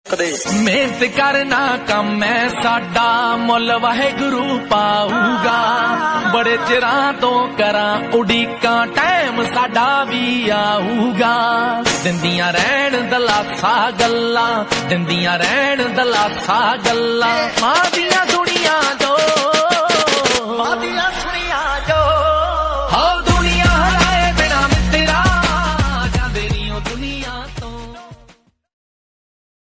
मेहनत करना कम है साडा मुल वाहेगुरु पाऊगा। बड़े चिरां तो करा उड़ीका टाइम साडा भी आऊगा। दिंदियां रहन दलासा गल्लां, दिंदियां रहन दलासा गल्लां, मां दियां